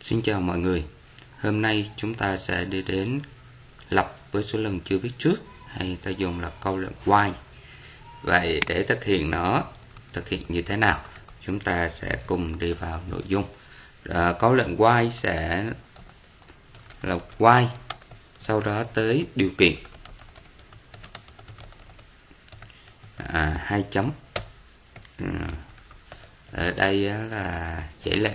Xin chào mọi người. Hôm nay chúng ta sẽ đi đến lập với số lần chưa biết trước, hay ta dùng là câu lệnh while. Vậy để thực hiện như thế nào, chúng ta sẽ cùng đi vào nội dung. Câu lệnh while sẽ là while, sau đó tới điều kiện, hai chấm. Ở đây là chỉ lệnh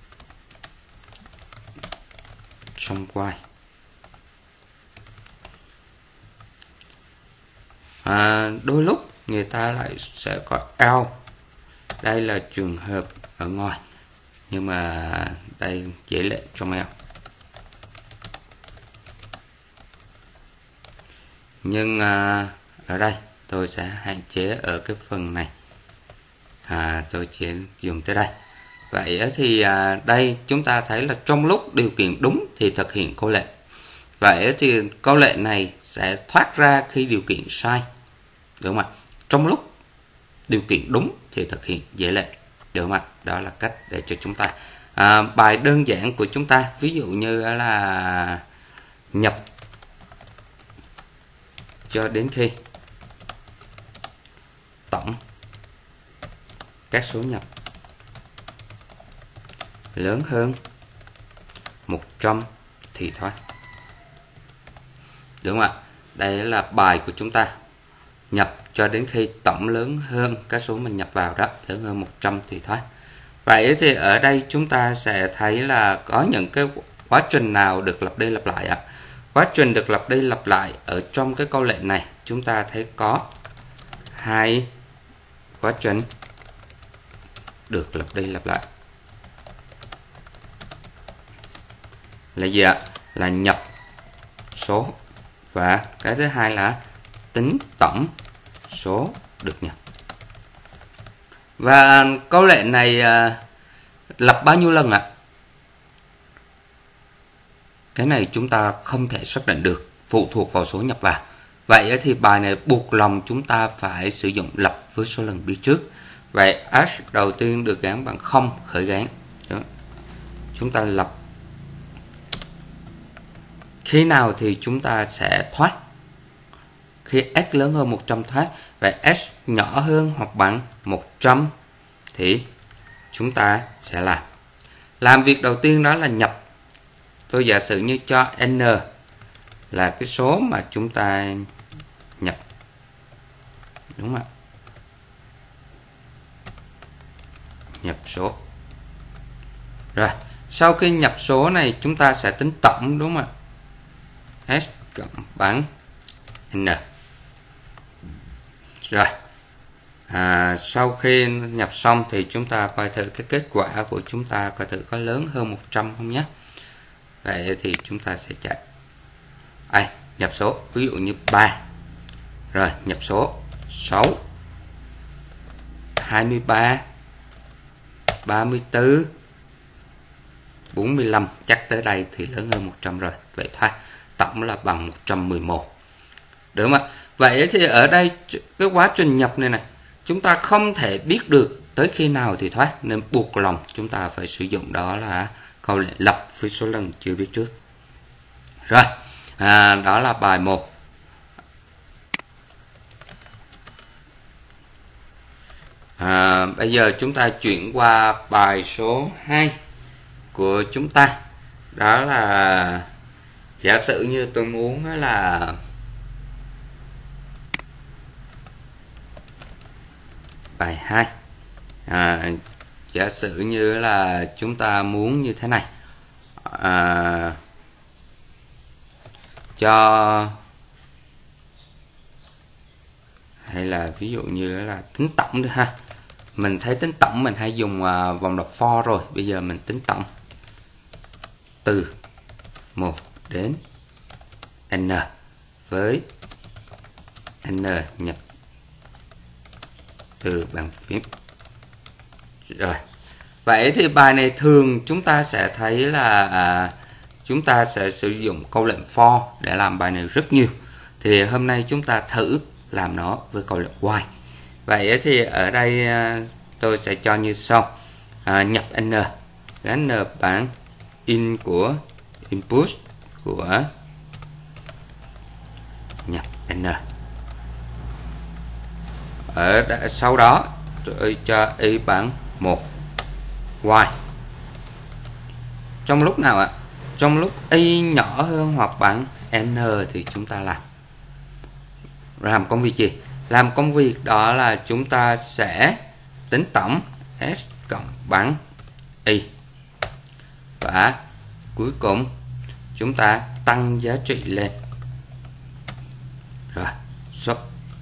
trong while. Đôi lúc người ta lại sẽ có else. Đây là trường hợp ở ngoài, nhưng mà đây chỉ lệnh trong else. Nhưng ở đây tôi sẽ hạn chế ở cái phần này, tôi chỉ dùng tới đây. Vậy thì đây chúng ta thấy là trong lúc điều kiện đúng thì thực hiện câu lệnh. Vậy thì câu lệnh này sẽ thoát ra khi điều kiện sai, đúng không ạ? Trong lúc điều kiện đúng thì thực hiện dễ lệnh, đúng không ạ? Đó là cách để cho chúng ta bài đơn giản của chúng ta, ví dụ như là nhập cho đến khi tổng các số nhập lớn hơn 100 thì thoát, đúng không ạ? Đây là bài của chúng ta, nhập cho đến khi tổng lớn hơn các số mình nhập vào đó, lớn hơn 100 thì thoát. Vậy thì ở đây chúng ta sẽ thấy là có những cái quá trình nào được lặp đi lặp lại ạ? Quá trình được lặp đi lặp lại ở trong cái câu lệnh này, chúng ta thấy có hai quá trình được lặp đi lặp lại. Là gì ạ? Là nhập số, và cái thứ hai là tính tổng số được nhập. Và câu lệnh này lặp bao nhiêu lần ạ? Cái này chúng ta không thể xác định được, phụ thuộc vào số nhập vào. Vậy thì bài này buộc lòng chúng ta phải sử dụng lặp với số lần biết trước. Vậy h đầu tiên được gắn bằng 0 khởi gán. Chúng ta lặp. Khi nào thì chúng ta sẽ thoát? Khi s lớn hơn 100 thoát. Vậy s nhỏ hơn hoặc bằng 100 thì chúng ta sẽ làm việc đầu tiên, đó là nhập. Tôi giả sử như cho n là cái số mà chúng ta nhập, đúng không ạ? Nhập số. Rồi, sau khi nhập số này chúng ta sẽ tính tổng, đúng không ạ? S cộng bằng n. Rồi, sau khi nhập xong thì chúng ta coi thử cái kết quả của chúng ta, coi thử có lớn hơn 100 không nhé. Vậy thì chúng ta sẽ chạy nhập số, ví dụ như 3. Rồi, nhập số 6, 23, 34, 45, chắc tới đây thì lớn hơn 100 rồi. Vậy thoát, tổng là bằng 111. Được không ạ? Vậy thì ở đây cái quá trình nhập này chúng ta không thể biết được tới khi nào thì thoát, nên buộc lòng chúng ta phải sử dụng đó là câu lệnh lặp với số lần chưa biết trước. Rồi, đó là bài 1. Bây giờ chúng ta chuyển qua bài số 2 của chúng ta. Đó là giả sử như tôi muốn là bài 2. Giả sử như là chúng ta muốn như thế này, cho, hay là ví dụ như là tính tổng đi ha. Mình thấy tính tổng mình hay dùng vòng lặp for rồi, bây giờ mình tính tổng từ 1 đến n với n nhập từ bàn phím. Rồi, vậy thì bài này thường chúng ta sẽ thấy là chúng ta sẽ sử dụng câu lệnh for để làm bài này rất nhiều. Thì hôm nay chúng ta thử làm nó với câu lệnh while. Vậy thì ở đây tôi sẽ cho như sau. Nhập n, gắn n bằng in của input của nhập n. Sau đó tôi cho y bằng 1 y. Trong lúc nào ạ? Trong lúc y nhỏ hơn hoặc bằng n thì chúng ta làm công việc gì? Làm công việc đó là chúng ta sẽ tính tổng s cộng bằng y, và cuối cùng chúng ta tăng giá trị lên, rồi xuất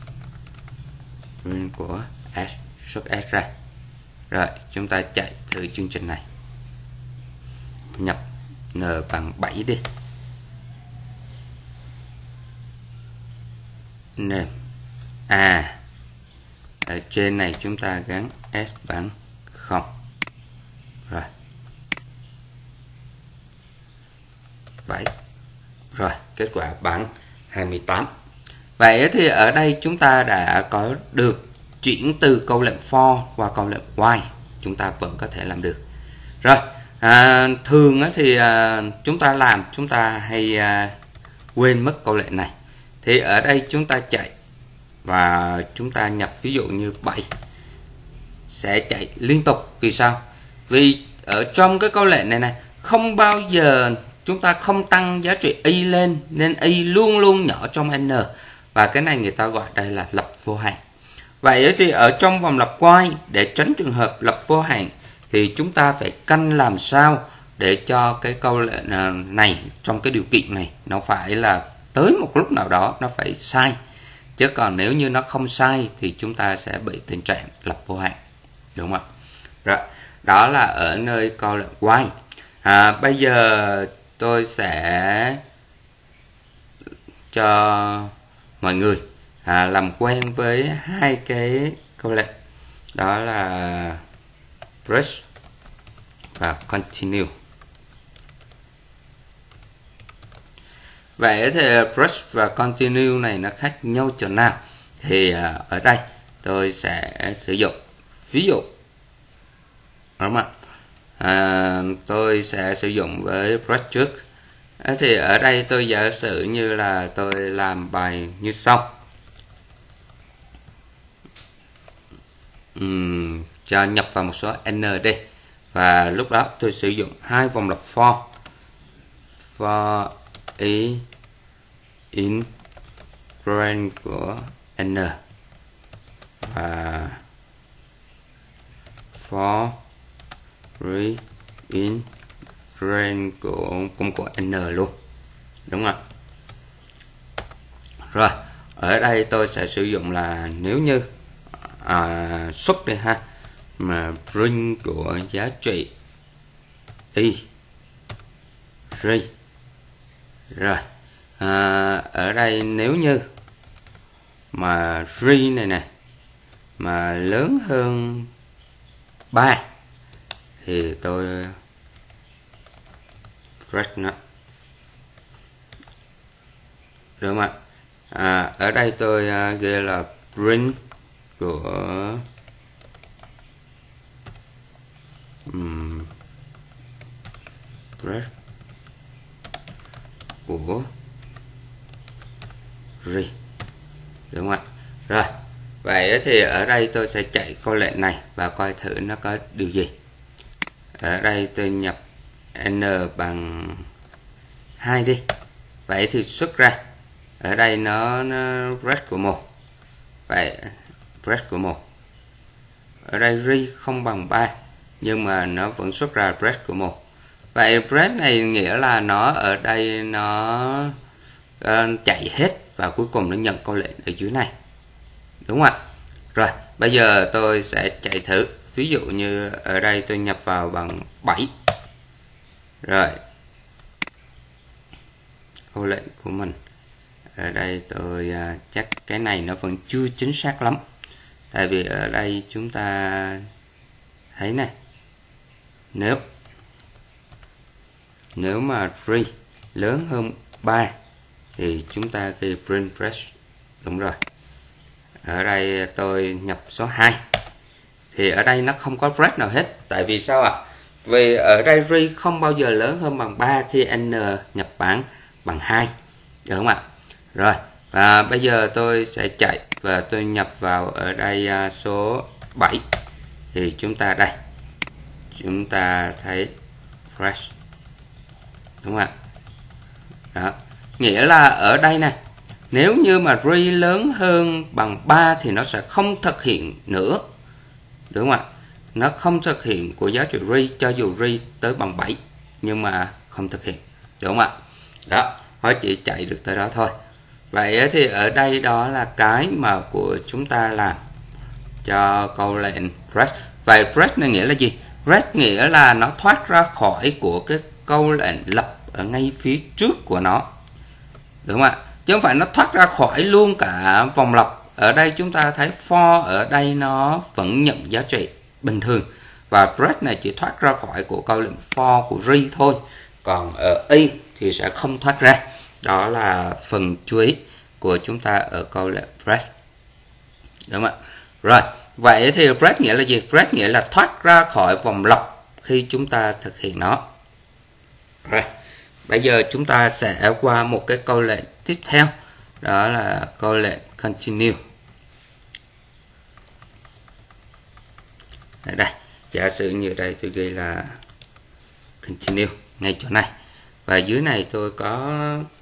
của s, xuất s ra. Rồi chúng ta chạy thử chương trình này, nhập n bằng 7 đi, name ở trên này chúng ta gắn s bằng 0, rồi 7, rồi kết quả bằng 28. Vậy thì ở đây chúng ta đã có được chuyển từ câu lệnh for qua câu lệnh while, chúng ta vẫn có thể làm được. Rồi thường thì chúng ta hay quên mất câu lệnh này. Thì ở đây chúng ta chạy và chúng ta nhập ví dụ như 7 sẽ chạy liên tục. Vì sao? Vì ở trong cái câu lệnh này không bao giờ chúng ta không tăng giá trị y lên, nên y luôn luôn nhỏ trong n, và cái này người ta gọi đây là lặp vô hạn. Vậy thì ở trong vòng lặp while, để tránh trường hợp lặp vô hạn thì chúng ta phải canh làm sao để cho cái câu lệnh này trong cái điều kiện này nó phải là tới một lúc nào đó nó phải sai, chứ còn nếu như nó không sai thì chúng ta sẽ bị tình trạng lặp vô hạn, đúng không ạ? Rồi, đó là ở nơi câu lệnh while. Bây giờ tôi sẽ cho mọi người làm quen với hai cái câu lệnh, đó là brush và continue. Vậy thì brush và continue này nó khác nhau chỗ nào? Thì ở đây tôi sẽ sử dụng ví dụ, đúng không ạ? Tôi sẽ sử dụng với brush trước. Thì ở đây tôi giả sử như là tôi làm bài như sau. Cho nhập vào một số n đi, và lúc đó tôi sử dụng hai vòng lặp for y in range của n và for re in range cũng của n luôn, đúng không ạ? Rồi ở đây tôi sẽ sử dụng là nếu như xuất đi ha, mà ring của giá trị y ri. Rồi ở đây nếu như mà ri này mà lớn hơn 3 thì tôi press nó, đúng không ạ? Ở đây tôi ghi là print của press của ri, đúng không ạ? Rồi vậy thì ở đây tôi sẽ chạy câu lệnh này và coi thử nó có điều gì. Ở đây tôi nhập n bằng 2 đi. Vậy thì xuất ra ở đây nó press của 1. Vậy press của 1. Ở đây ri không bằng 3 nhưng mà nó vẫn xuất ra press của 1. Vậy press này nghĩa là nó ở đây nó chạy hết và cuối cùng nó nhận câu lệnh ở dưới này, đúng không ạ? Rồi bây giờ tôi sẽ chạy thử. Ví dụ như ở đây tôi nhập vào bằng 7. Rồi câu lệnh của mình ở đây tôi chắc cái này nó vẫn chưa chính xác lắm, tại vì ở đây chúng ta thấy này, nếu mà ri lớn hơn 3 thì chúng ta ghi print press, đúng rồi. Ở đây tôi nhập số 2 thì ở đây nó không có press nào hết, tại vì sao ạ? Vì ở đây ri không bao giờ lớn hơn bằng 3 khi n nhập bán bằng 2, được không ạ? Rồi, và bây giờ tôi sẽ chạy và tôi nhập vào ở đây số 7 thì chúng ta đây, chúng ta thấy fresh, đúng không ạ? Đó, nghĩa là ở đây nè, nếu như mà ri lớn hơn bằng 3 thì nó sẽ không thực hiện nữa, đúng không ạ? Nó không thực hiện của giá trị ri cho dù ri tới bằng 7 nhưng mà không thực hiện, đúng không ạ? Đó, nó chỉ chạy được tới đó thôi. Vậy thì ở đây đó là cái mà của chúng ta làm cho câu lệnh break. Vậy break này nghĩa là gì? Break nghĩa là nó thoát ra khỏi của cái câu lệnh lập ở ngay phía trước của nó, đúng không ạ? Chứ không phải nó thoát ra khỏi luôn cả vòng lặp. Ở đây chúng ta thấy for ở đây nó vẫn nhận giá trị bình thường, và break này chỉ thoát ra khỏi của câu lệnh for của ri thôi, còn ở a thì sẽ không thoát ra. Đó là phần chú ý của chúng ta ở câu lệnh break, đúng không ạ? Rồi, vậy thì break nghĩa là gì? Break nghĩa là thoát ra khỏi vòng lặp khi chúng ta thực hiện nó. Rồi, bây giờ chúng ta sẽ qua một cái câu lệnh tiếp theo, đó là câu lệnh continue. Ở đây, giả sử như đây tôi ghi là continue ngay chỗ này, và dưới này tôi có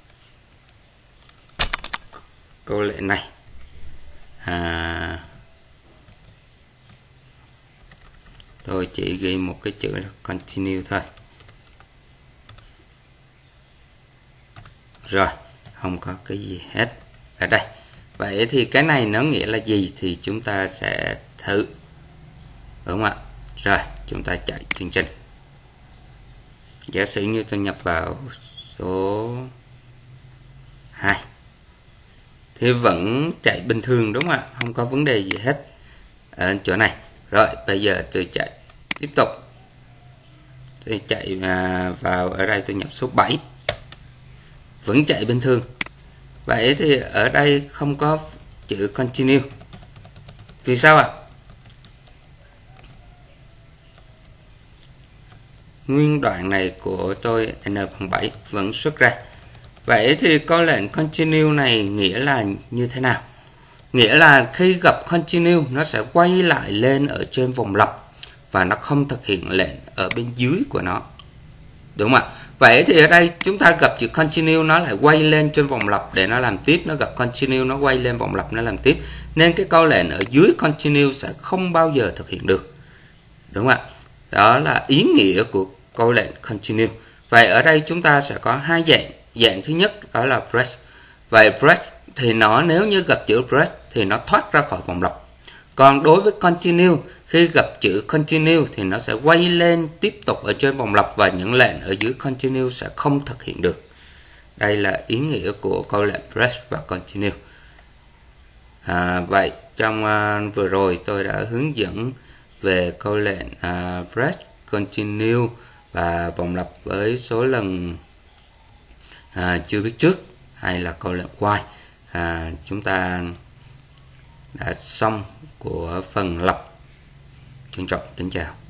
câu lệnh này. Tôi chỉ ghi một cái chữ là continue thôi. Rồi, không có cái gì hết ở đây. Vậy thì cái này nó nghĩa là gì thì chúng ta sẽ thử, đúng không ạ? Rồi, chúng ta chạy chương trình. Giả sử như tôi nhập vào số 2 thì vẫn chạy bình thường, đúng không ạ? Không có vấn đề gì hết ở chỗ này. Rồi, bây giờ tôi chạy tiếp tục. Tôi chạy vào ở đây, tôi nhập số 7 vẫn chạy bình thường. Vậy thì ở đây không có chữ continue. Vì sao ạ? Nguyên đoạn này của tôi n bằng 7 vẫn xuất ra. Vậy thì câu lệnh continue này nghĩa là như thế nào? Nghĩa là khi gặp continue nó sẽ quay lại lên ở trên vòng lặp và nó không thực hiện lệnh ở bên dưới của nó, đúng không ạ? Vậy thì ở đây chúng ta gặp chữ continue nó lại quay lên trên vòng lặp để nó làm tiếp, nó gặp continue nó quay lên vòng lặp nó làm tiếp, nên cái câu lệnh ở dưới continue sẽ không bao giờ thực hiện được, đúng không ạ? Đó là ý nghĩa của câu lệnh continue. Vậy ở đây chúng ta sẽ có hai dạng. Dạng thứ nhất đó là break. Vậy break thì nó nếu như gặp chữ break thì nó thoát ra khỏi vòng lặp. Còn đối với continue, khi gặp chữ continue thì nó sẽ quay lên tiếp tục ở trên vòng lặp và những lệnh ở dưới continue sẽ không thực hiện được. Đây là ý nghĩa của câu lệnh break và continue. Vậy trong vừa rồi tôi đã hướng dẫn về câu lệnh break, continue và vòng lặp với số lần chưa biết trước, hay là câu lệnh while. Chúng ta đã xong của phần lập. Trân trọng kính chào.